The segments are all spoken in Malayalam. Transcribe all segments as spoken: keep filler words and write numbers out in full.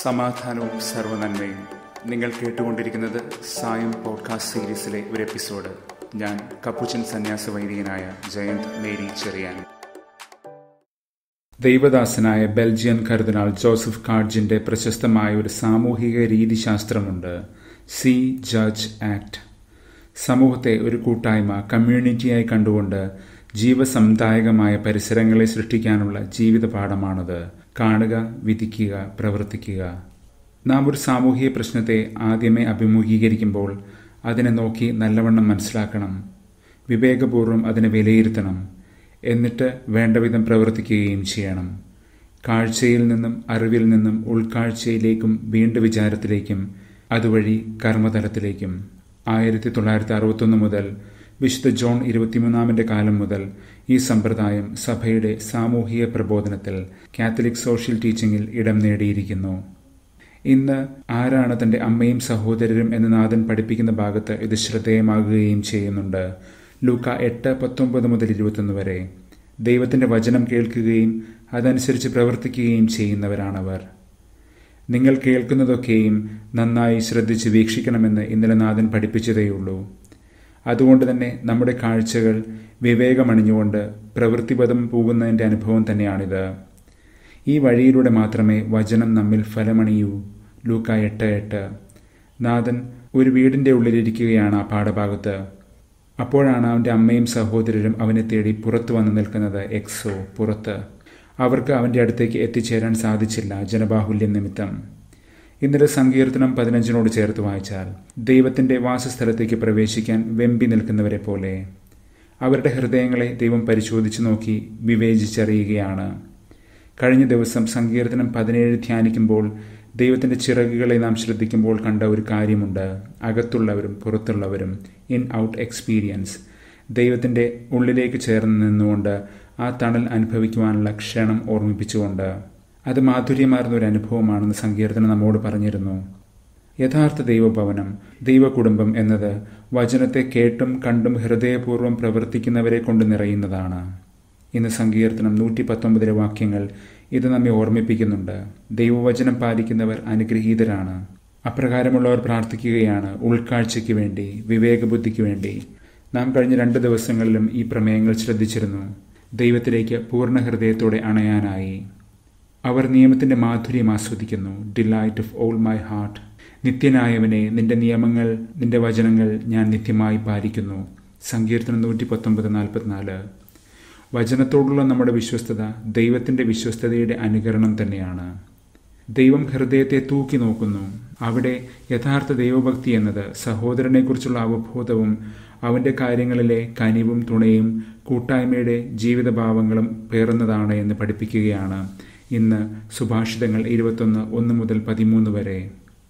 സമാധാനവും സർവ്വനന്മയും. നിങ്ങൾ കേട്ടുകൊണ്ടിരിക്കുന്നത് സായം പോഡ്കാസ്റ്റ് സീരീസിലെ ഒരു എപ്പിസോഡ്. ഞാൻ കപ്പുച്ചൻ സന്യാസ വൈദികനായ ജയന്ത് മേരി ചെറിയാൻ. ദൈവദാസനായ ബെൽജിയൻ കർദിനാൾ ജോസഫ് കാർജിന്റെ പ്രശസ്തമായ ഒരു സാമൂഹിക രീതിശാസ്ത്രമുണ്ട്, സി ജഡ്ജ് ആക്ട്. സമൂഹത്തെ ഒരു കൂട്ടായ്മ, കമ്മ്യൂണിറ്റിയായി കണ്ടുകൊണ്ട് ജീവസമുദായകമായ പരിസരങ്ങളെ സൃഷ്ടിക്കാനുള്ള ജീവിത പാഠമാണത്. കാണുക, വിധിക്കുക, പ്രവർത്തിക്കുക. നാം ഒരു സാമൂഹിക പ്രശ്നത്തെ ആദ്യമേ അഭിമുഖീകരിക്കുമ്പോൾ അതിനെ നോക്കി നല്ലവണ്ണം മനസ്സിലാക്കണം, വിവേകപൂർവ്വം അതിനെ വിലയിരുത്തണം, എന്നിട്ട് വേണ്ടവിധം പ്രവർത്തിക്കുകയും ചെയ്യണം. കാഴ്ചയിൽ നിന്നും അറിവിൽ നിന്നും ഉൾക്കാഴ്ചയിലേക്കും വീണ്ടും വിചാരത്തിലേക്കും, അതുവഴി കർമ്മതലത്തിലേക്കും. ആയിരത്തി തൊള്ളായിരത്തി അറുപത്തൊന്ന് മുതൽ വിശുദ്ധ ജോൺ ഇരുപത്തിമൂന്നാമന്റെ കാലം മുതൽ ഈ സമ്പ്രദായം സഭയുടെ സാമൂഹിക പ്രബോധനത്തിൽ, കാത്തലിക് സോഷ്യൽ ടീച്ചിങ്ങിൽ ഇടം നേടിയിരിക്കുന്നു. ഇന്ന് ആരാണ് തന്റെ അമ്മയും സഹോദരരും എന്ന് നാഥൻ പഠിപ്പിക്കുന്ന ഭാഗത്ത് ഇത് ശ്രദ്ധേയമാകുകയും ചെയ്യുന്നുണ്ട്. ലൂക്ക എട്ട് പത്തൊമ്പത് മുതൽ ഇരുപത്തൊന്ന് വരെ. ദൈവത്തിന്റെ വചനം കേൾക്കുകയും അതനുസരിച്ച് പ്രവർത്തിക്കുകയും ചെയ്യുന്നവരാണവർ. നിങ്ങൾ കേൾക്കുന്നതൊക്കെയും നന്നായി ശ്രദ്ധിച്ച് വീക്ഷിക്കണമെന്ന് ഇന്നലെ നാഥൻ പഠിപ്പിച്ചതേയുള്ളൂ. അതുകൊണ്ട് തന്നെ നമ്മുടെ കാഴ്ചകൾ വിവേകമണിഞ്ഞുകൊണ്ട് പ്രവൃത്തിപദം പോകുന്നതിൻ്റെ അനുഭവം തന്നെയാണിത്. ഈ വഴിയിലൂടെ മാത്രമേ വചനം നമ്മിൽ ഫലമണിയൂ. ലൂക്ക എട്ട് എട്ട്. നാഥൻ ഒരു വീടിൻ്റെ ഉള്ളിലിരിക്കുകയാണ് ആ പാഠഭാഗത്ത്. അപ്പോഴാണ് അവൻ്റെ അമ്മയും സഹോദരരും അവനെ തേടി പുറത്തു വന്നു നിൽക്കുന്നത്. എക്സോ, പുറത്ത്. അവർക്ക് അവൻ്റെ അടുത്തേക്ക് എത്തിച്ചേരാൻ സാധിച്ചില്ല, ജനബാഹുല്യം നിമിത്തം. ഇന്നലെ സങ്കീർത്തനം പതിനഞ്ചിനോട് ചേർത്ത് വായിച്ചാൽ, ദൈവത്തിന്റെ വാസസ്ഥലത്തേക്ക് പ്രവേശിക്കാൻ വെമ്പി നിൽക്കുന്നവരെ പോലെ അവരുടെ ഹൃദയങ്ങളെ ദൈവം പരിശോധിച്ചു നോക്കി വിവേചിച്ചറിയുകയാണ്. കഴിഞ്ഞ ദിവസം സങ്കീർത്തനം പതിനേഴ് ധ്യാനിക്കുമ്പോൾ ദൈവത്തിന്റെ ചിറകുകളെ നാം ശ്രദ്ധിക്കുമ്പോൾ കണ്ട ഒരു കാര്യമുണ്ട്. അകത്തുള്ളവരും പുറത്തുള്ളവരും, ഇൻ ഔട്ട് എക്സ്പീരിയൻസ്. ദൈവത്തിന്റെ ഉള്ളിലേക്ക് ചേർന്ന് നിന്നുകൊണ്ട് ആ തണൽ അനുഭവിക്കുവാനുള്ള ക്ഷണം ഓർമ്മിപ്പിച്ചുകൊണ്ട്. അത് മാധുര്യമാർന്ന ഒരു അനുഭവമാണെന്ന് സങ്കീർത്തനം നമ്മോട് പറഞ്ഞിരുന്നു. യഥാർത്ഥ ദൈവഭവനം, ദൈവകുടുംബം എന്നത് വചനത്തെ കേട്ടും കണ്ടും ഹൃദയപൂർവ്വം പ്രവർത്തിക്കുന്നവരെ കൊണ്ട് നിറയുന്നതാണ്. ഇന്ന് സങ്കീർത്തനം നൂറ്റി പത്തൊമ്പതിലെ വാക്യങ്ങൾ ഇത് നമ്മെ ഓർമ്മിപ്പിക്കുന്നുണ്ട്. ദൈവവചനം പാലിക്കുന്നവർ അനുഗ്രഹീതരാണ്. അപ്രകാരമുള്ളവർ പ്രാർത്ഥിക്കുകയാണ് ഉൾക്കാഴ്ചയ്ക്ക് വേണ്ടി, വിവേകബുദ്ധിക്ക് വേണ്ടി. നാം കഴിഞ്ഞ രണ്ട് ദിവസങ്ങളിലും ഈ പ്രമേയങ്ങൾ ശ്രദ്ധിച്ചിരുന്നു. ദൈവത്തിലേക്ക് പൂർണ്ണ ഹൃദയത്തോടെ അണയാനായി. അവർ നിയമത്തിന്റെ മാധുര്യം ആസ്വദിക്കുന്നു. Delight of all my heart. നിത്യനായവനെ, നിന്റെ നിയമങ്ങൾ, നിന്റെ വചനങ്ങൾ ഞാൻ നിത്യമായി പാലിക്കുന്നു. സങ്കീർത്തനം നൂറ്റി പത്തൊമ്പത് നാൽപ്പത്തിനാല്. വചനത്തോടുള്ള നമ്മുടെ വിശ്വസ്തത ദൈവത്തിന്റെ വിശ്വസ്തതയുടെ അനുകരണം തന്നെയാണ്. ദൈവം ഹൃദയത്തെ തൂക്കി നോക്കുന്നു. അവിടെ യഥാർത്ഥ ദൈവഭക്തി എന്നത് സഹോദരനെക്കുറിച്ചുള്ള അവബോധവും അവന്റെ കാര്യങ്ങളിലെ കനിവും തുണയും കൂട്ടായ്മയുടെ ജീവിതഭാവങ്ങളും പേറുന്നതാണ് എന്ന് പഠിപ്പിക്കുകയാണ് ഇന്ന് സുഭാഷിതങ്ങൾ ഇരുപത്തൊന്ന് ഒന്ന് മുതൽ പതിമൂന്ന് വരെ.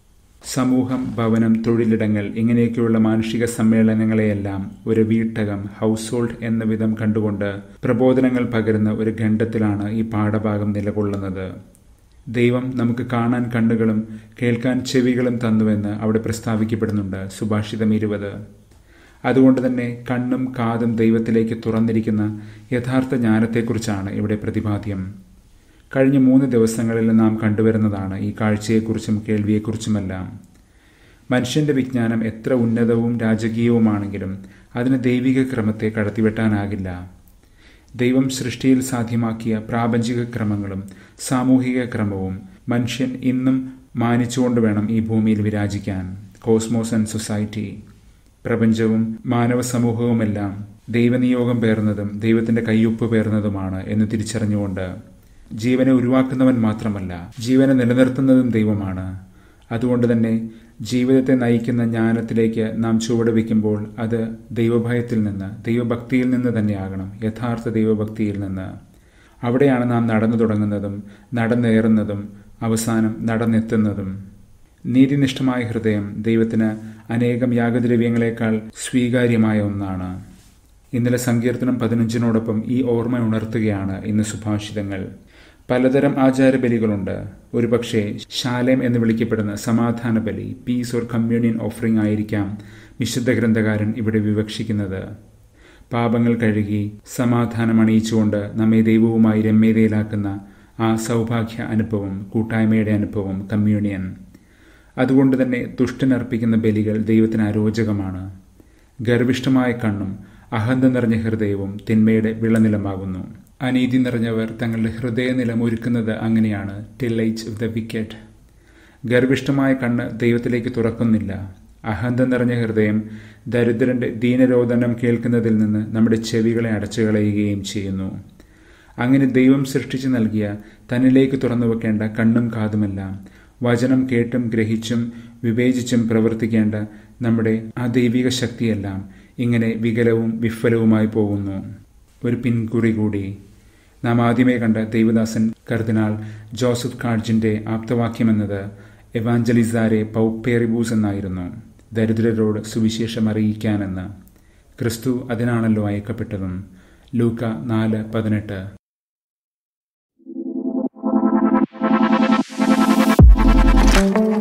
സമൂഹം, ഭവനം, തൊഴിലിടങ്ങൾ ഇങ്ങനെയൊക്കെയുള്ള മാനുഷിക സമ്മേളനങ്ങളെയെല്ലാം ഒരു വീട്ടകം, ഹൗസ് ഹോൾഡ് എന്ന വിധം കണ്ടുകൊണ്ട് പ്രബോധനങ്ങൾ പകരുന്ന ഒരു ഖണ്ഡത്തിലാണ് ഈ പാഠഭാഗം നിലകൊള്ളുന്നത്. ദൈവം നമുക്ക് കാണാൻ കണ്ണുകളും കേൾക്കാൻ ചെവികളും തന്നുവെന്ന് അവിടെ പ്രസ്താവിക്കപ്പെടുന്നുണ്ട്. സുഭാഷിതം ഇരുപത്. അതുകൊണ്ട് തന്നെ കണ്ണും കാതും ദൈവത്തിലേക്ക് തുറന്നിരിക്കുന്ന യഥാർത്ഥ ജ്ഞാനത്തെക്കുറിച്ചാണ് ഇവിടെ പ്രതിപാദ്യം. കഴിഞ്ഞ മൂന്ന് ദിവസങ്ങളിൽ നാം കണ്ടുവരുന്നതാണ് ഈ കാഴ്ചയെക്കുറിച്ചും കേൾവിയെക്കുറിച്ചുമെല്ലാം. മനുഷ്യന്റെ വിജ്ഞാനം എത്ര ഉന്നതവും രാജകീയവുമാണെങ്കിലും അതിന് ദൈവിക ക്രമത്തെ കടത്തിവെട്ടാനാകില്ല. ദൈവം സൃഷ്ടിയിൽ സാധ്യമാക്കിയ പ്രാപഞ്ചിക ക്രമങ്ങളും സാമൂഹിക ക്രമവും മനുഷ്യൻ ഇന്നും മാനിച്ചുകൊണ്ട് വേണം ഈ ഭൂമിയിൽ വിരാജിക്കാൻ. കോസ്മോസ് ആൻഡ് സൊസൈറ്റി, പ്രപഞ്ചവും മാനവ സമൂഹവുമെല്ലാം ദൈവനിയോഗം പേർന്നതും ദൈവത്തിന്റെ കയ്യൊപ്പ് പേർന്നതുമാണ് എന്ന് തിരിച്ചറിഞ്ഞുകൊണ്ട് ജീവനെ ഉരുവാക്കുന്നവൻ മാത്രമല്ല, ജീവനെ നിലനിർത്തുന്നതും ദൈവമാണ്. അതുകൊണ്ട് തന്നെ ജീവിതത്തെ നയിക്കുന്ന ജ്ഞാനത്തിലേക്ക് നാം ചുവട് വയ്ക്കുമ്പോൾ അത് ദൈവഭയത്തിൽ നിന്ന്, ദൈവഭക്തിയിൽ നിന്ന് തന്നെയാകണം, യഥാർത്ഥ ദൈവഭക്തിയിൽ നിന്ന്. അവിടെയാണ് നാം നടന്നു തുടങ്ങുന്നതും നടന്നേറുന്നതും അവസാനം നടന്നെത്തുന്നതും. നീതിനിഷ്ഠമായ ഹൃദയം ദൈവത്തിന് അനേകം യാഗദ്രവ്യങ്ങളെക്കാൾ സ്വീകാര്യമായ ഒന്നാണ്. ഇന്നലെ സങ്കീർത്തനം പതിനഞ്ചിനോടൊപ്പം ഈ ഓർമ്മ ഉണർത്തുകയാണ് ഇന്ന് സുഭാഷിതങ്ങൾ. പലതരം ആചാരബലികളുണ്ട്. ഒരുപക്ഷെ ശാലേം എന്ന് വിളിക്കപ്പെടുന്ന സമാധാന ബലി, പീസ് ഓർ കമ്മ്യൂണിയൻ ഓഫറിംഗ് ആയിരിക്കാം വിശുദ്ധ ഗ്രന്ഥകാരൻ ഇവിടെ വിവക്ഷിക്കുന്നത്. പാപങ്ങൾ കഴുകി സമാധാനം അണിയിച്ചുകൊണ്ട് നമ്മെ ദൈവവുമായി രമ്യതയിലാക്കുന്ന ആ സൗഭാഗ്യ അനുഭവം, കൂട്ടായ്മയുടെ അനുഭവം, കമ്മ്യൂണിയൻ. അതുകൊണ്ട് തന്നെ ദുഷ്ടനർപ്പിക്കുന്ന ബലികൾ ദൈവത്തിന് അരോചകമാണ്. ഗർവിഷ്ഠമായ കണ്ണും അഹന്ത നിറഞ്ഞ ഹൃദയവും തിന്മയുടെ വിളനിലമാകുന്നു. അനീതി നിറഞ്ഞവർ തങ്ങളുടെ ഹൃദയനിലം ഒരുക്കുന്നത് അങ്ങനെയാണ്. Delight of the wicked. ഗർവിഷ്ഠമായ കണ്ണ് ദൈവത്തിലേക്ക് തുറക്കുന്നില്ല. അഹന്ത നിറഞ്ഞ ഹൃദയം ദരിദ്രന്റെ ദീനരോദനം കേൾക്കുന്നതിൽ നിന്ന് നമ്മുടെ ചെവികളെ അടച്ചു കളയുകയും ചെയ്യുന്നു. അങ്ങനെ ദൈവം സൃഷ്ടിച്ചു നൽകിയ തന്നിലേക്ക് തുറന്നു വെക്കേണ്ട കണ്ണും കാതുമെല്ലാം വചനം കേട്ടും ഗ്രഹിച്ചും വിവേചിച്ചും പ്രവർത്തിക്കേണ്ട നമ്മുടെ ആ ദൈവിക ശക്തിയെല്ലാം ഇങ്ങനെ വികലവും വിഫലവുമായി പോകുന്നു. ഒരു പിൻകുറി കൂടി. നാം ആദ്യമേ കണ്ട ദൈവദാസൻ കർദിനാൾ ജോസഫ് കാഡ്ജിന്റെ ആപ്തവാക്യമെന്നത് എവാഞ്ചലിസാരെ പൗപ്പേറിബൂസ് എന്നായിരുന്നു. ദരിദ്രരോട് സുവിശേഷം അറിയിക്കാനെന്ന്. ക്രിസ്തു അതിനാണല്ലോ അയക്കപ്പെട്ടതും. ലൂക്ക നാല് പതിനെട്ട്. Thank you.